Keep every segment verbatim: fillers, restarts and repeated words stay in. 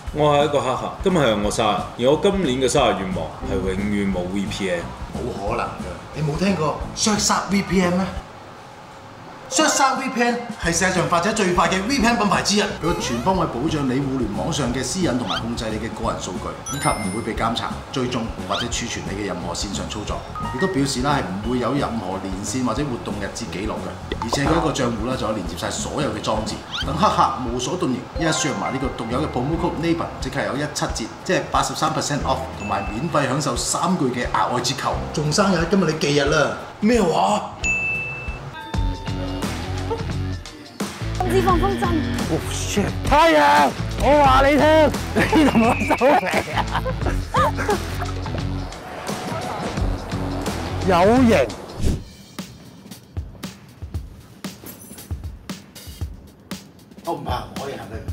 我係一個黑客，今日係我生日，而我今年嘅生日願望係永遠冇 V P N。 冇可能㗎！你冇聽過削殺 V P N 咩？削殺 V P N 係世界上發展最快嘅 V P N 品牌之一，佢全方位保障你互聯網上嘅私隱同埋控制你嘅個人數據，以及唔會被監察、追蹤或者儲存你嘅任何線上操作。亦都表示啦係唔會有任何連線或者活動日誌記錄嘅，而且佢一個賬戶啦就可以連接晒所有嘅裝置，等黑客無所遁形。一輸入埋呢個獨有嘅 promo code neighbor， 即係有一七折，即係八十三 percent off， 同埋免費享受三個月嘅額外折扣。仲生日，今日你忌日啦！咩話？ 唔知放風箏。 哦 shit！ 太陽，我話你聽，你同我收皮啊！有型。 我唔怕，我可以行得。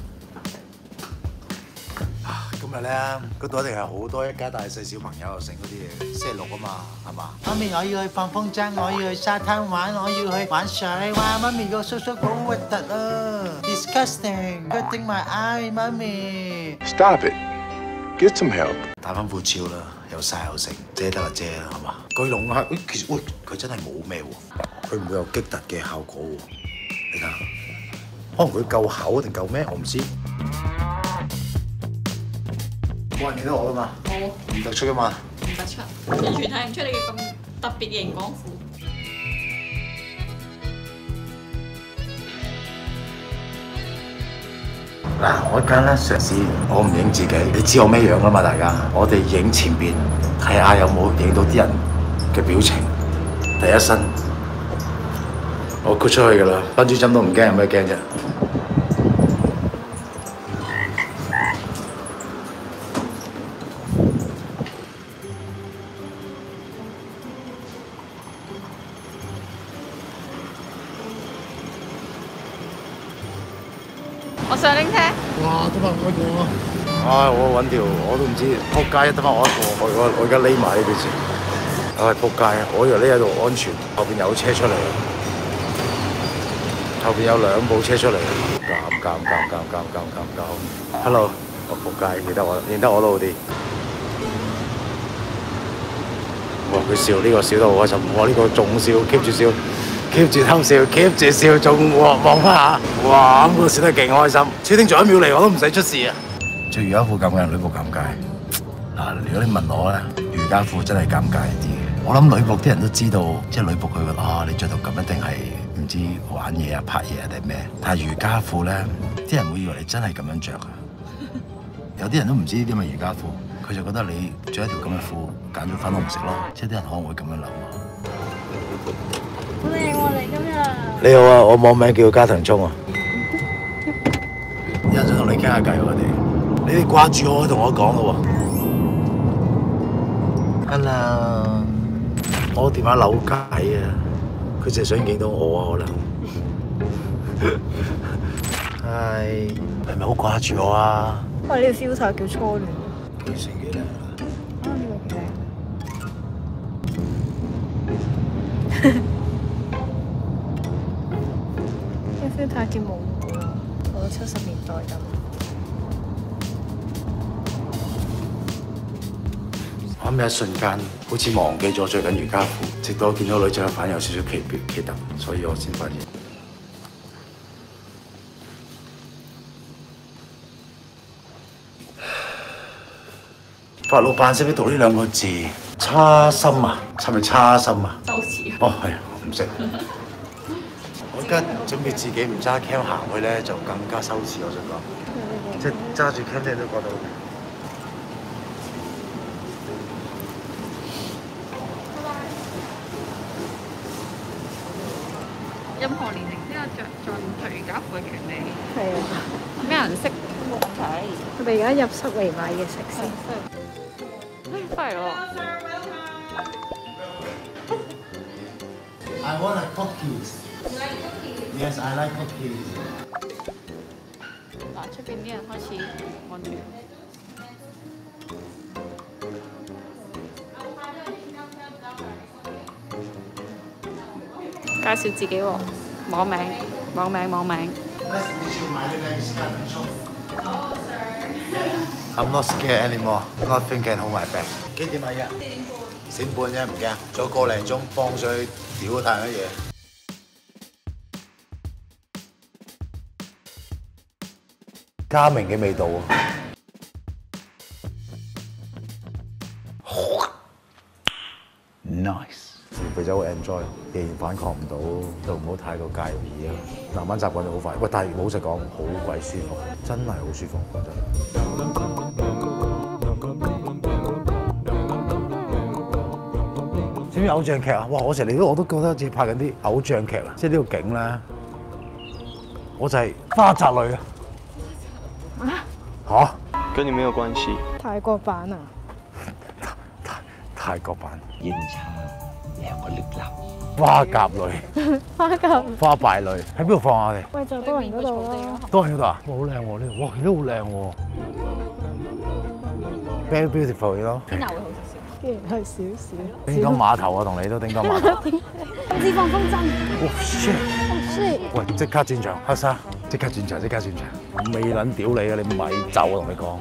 啊，今日咧嗰度一定係好多一家大細小朋友食嗰啲嘢，星期六啊嘛，係嘛？媽咪，我要去放風箏，我要去沙灘玩，我要去玩水。哇！媽咪個叔叔好核突啊 ！Disgusting，hurting my eye， 媽咪。 Stop it. Get some help. 打翻副超啦，有晒有剩，遮得就遮啦，係嘛？巨龍係，誒其實喂，佢真係冇咩喎，佢唔會有激突嘅效果喎。你睇下，可能佢夠厚定夠咩？我唔知。冇人認得我㗎嘛？ 冇， 唔突出㗎嘛？ 唔突出，完全睇唔出你嘅咁特別嘅熒光褲。 嗱，我而家咧嘗試，我唔影自己，你知我咩樣㗎嘛？大家，我哋影前邊，睇下有冇影到啲人嘅表情。第一身，我豁出去㗎啦，笨豬針都唔驚，有咩驚啫？ 我想拎車。 哇！得翻我一個啊！唉，我揾條我都唔知，撲街得翻我一個，我我我而家匿埋呢邊先。唉，撲街啊！我以為匿喺度安全，後邊有車出嚟，後邊有兩部車出嚟，尷尷尷尷尷尷尷尷。Hello， 我撲街，認得我，認得我都好啲。哇！佢笑呢個笑得好開心，哇！呢個仲笑 ，keep 住笑。keep 住偷笑 ，keep 住笑，仲望望翻下，哇！咁個笑得勁開心，超丁仲一秒嚟我都唔使出事啊！着瑜伽褲尷尬，女僕尷尬。嗱，如果你問我咧，瑜伽褲真係尷尬啲嘅。我諗女僕啲人都知道，即係女僕佢覺得啊，你着到咁一定係唔知玩嘢啊、拍嘢啊定咩？但係瑜伽褲咧，啲人會以為你真係咁樣着啊。有啲人都唔知呢啲咪瑜伽褲，佢就覺得你着一條咁嘅褲，揀咗粉紅色咯，即係啲人可能會咁樣諗啊。 好靚喎！你今日。 你好啊，我網名叫加藤聰啊。有人想同你傾下偈喎，我哋。你哋掛住我，同我講咯喎。Hello， 我電話扭計啊，佢淨係想見到我啊，可能。係，係咪好掛住我啊？ 喂，呢個 filter 叫初戀。 幾成幾靚啊？ 啊，呢個幾靚。filter 叫模糊啊，好似七十年代咁。 我諗一瞬間好似忘記咗着緊瑜伽褲，直到我見到女仔嘅反應有少少奇別奇特，所以我先發現。法老辦識唔識讀呢兩個字？叉心啊，係咪叉心啊？ 周詞。 哦，係啊，唔識。我而家準備自己唔揸 cam 行去咧，就更加羞恥。我想講，即係揸住 cam 你都覺得。 任何年齡都有着着瑜伽褲嘅權利。 係啊。 咩顏色都冇問題。 我哋而家入室嚟買嘢食先。 翻嚟喎。 I want a cookies. Yes, I like cookies. 嗱，出邊啲人開始望住。介紹自己喎，網名，網名，網名。 Nice to meet you. My name is Carmen Chong. I'm not scared anymore. Nothing can hold my back。幾點啊？依家四點半啫，唔驚。仲有個零鐘放上去屌嗰太陽嘢。嘉明嘅味道啊！ Nice， 肥仔會 enjoy，既然反抗唔到，就唔好太過介意啊。慢慢習慣就好快。喂，但係老實講，好鬼舒服，真係好舒服，講真。知唔知偶像劇啊？哇！我成日嚟到我都覺得好似拍緊啲偶像劇啊！即係呢個景咧，我就係花澤類啊！啊？嚇？ 跟你沒有關係。 泰國版啊？ 泰國版煙茶兩個力立， 花甲類， 花甲花敗類喺邊度放啊？我哋喂，就多人嗰度咯。 多人嗰度啊？哇，好靚喎呢度，哇，都好靚喎 ，very beautiful 咯。 邊度會好少少？既然係少少。 叮當碼頭啊，同你都叮當碼頭。 脂肪風箏。 哇 shit！ 喂，即刻轉場，黑沙，即刻轉場，即刻轉場。未撚屌你啊！你咪走啊！同你講。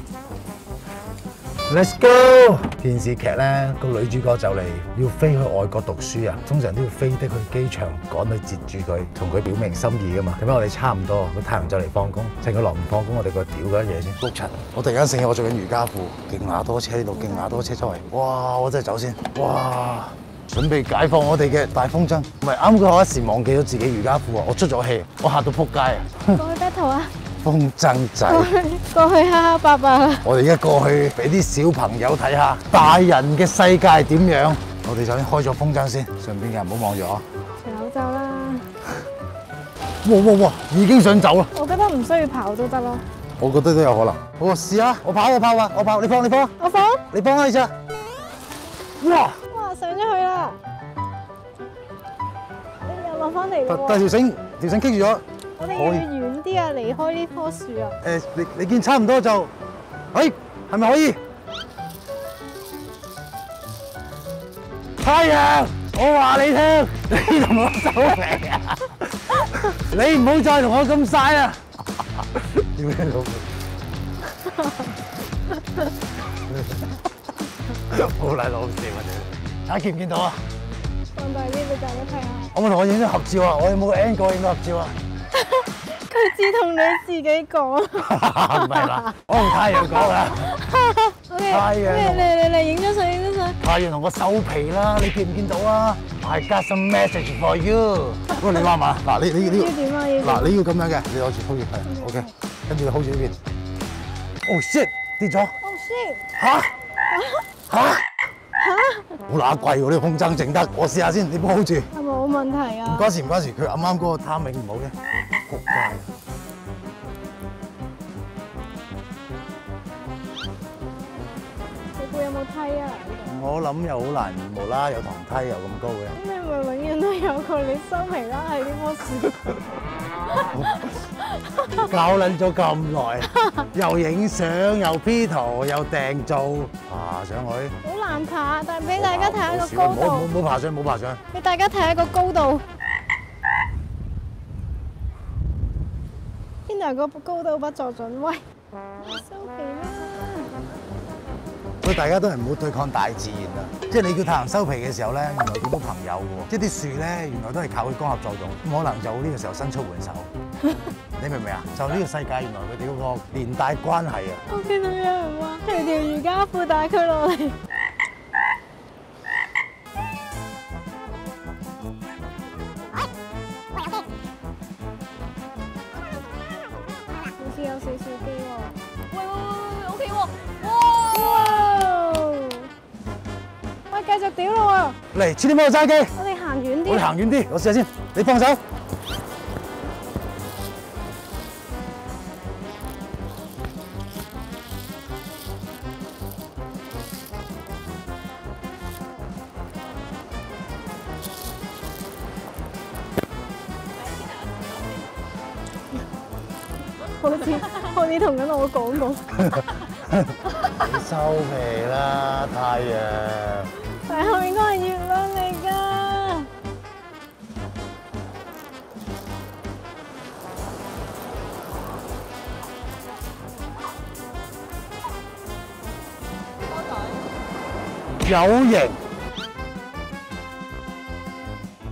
Let's go！ 電視劇咧，個女主角就嚟要飛去外國讀書啊，通常都要飛的去機場趕去截住佢，同佢表明心意噶嘛。咁樣我哋差唔多，個太陽就嚟放工，趁佢落唔放工，我哋個屌嗰啲嘢先。碌柒！我突然間醒起我做緊瑜伽褲，勁牙多車呢度，勁牙多車周圍。哇！我真係走先。哇！準備解放我哋嘅大風箏。唔係啱嗰一時忘記咗自己瑜伽褲啊！我出咗氣，我嚇到撲街啊！ 過去 battle 啊！ 風箏仔， 過去哈哈伯伯啊！ 我哋而家過去俾啲小朋友睇下大人嘅世界係點樣。我哋首先開咗風箏先，上邊嘅人唔好望住我。 除口罩啦！ 哇哇哇！已經想走啦！ 我覺得唔需要跑都得咯。 我覺得都有可能。我試下，我跑我跑啊！我跑，你放你放。 我放。 你放啊！你隻。哇！ 哇！上咗去啦！你又落翻嚟咯喎！ 但係條繩條繩棘住咗。 我哋要遠啲啊，離開呢棵樹啊！ 誒，你你見差唔多就，誒，係咪可以？太陽，我話你聽，你同我收皮啊！你唔好再同我咁曬啊！點解老母？好撚老笑啊！你睇見唔見到啊？ 放大啲俾大家睇下。 我冇同我影咗合照啊！我有冇個 N 個影咗合照啊？ 佢只同你自己講， 唔係啦，我同太陽講啦。太陽， 嚟嚟嚟嚟，影張相，影張相。 太陽同我收皮啦，你見唔見到啊 ？I got some message for you。喂，你話嘛？嗱，你你你要點啊？要嗱，你要咁樣嘅，你攞住 hold 住係 ，OK。跟住你 hold 住呢邊。Oh shit！ 跌咗。 Oh shit！ 嚇嚇嚇！好乸貴喎，呢個風箏整得，我試下先，你幫我 hold 住。 係冇問題啊。 唔該時唔該時，佢啱啱嗰個 timing 唔好嘅。 仆街！ 你估有冇梯啊？ 我諗又好難無啦，有堂梯又咁高嘅。 咁你咪永遠都有個你收皮啦，喺呢棵樹。 搞撚咗咁耐，又影相又 P 圖又訂做，爬上去。 好難爬，但係俾大家睇下個高唔好度。 唔好爬上，唔好爬上。 俾大家睇下個高度。 邊度個高度不作準？喂，收皮啦！ 所以大家都係唔好對抗大自然啊！即係你叫太陽收皮嘅時候咧，原來好多朋友喎，即係啲樹咧，原來都係靠佢光合作用，咁可能就呢個時候伸出援手。你明唔明啊？就呢個世界原來佢哋嗰個連帶關係啊！ 我見到有人話除條瑜伽褲帶佢落嚟。有少少機喎，喂喂喂 ，OK 喎，哇！喂，繼續屌咯喎！ 嚟，千祈唔好揸機。 我哋行遠啲。 我哋行遠啲，我試下先。你放手。 好似好似同緊我講講。 你收皮啦，太陽。 但係後面嗰係月亮嚟㗎。 有型。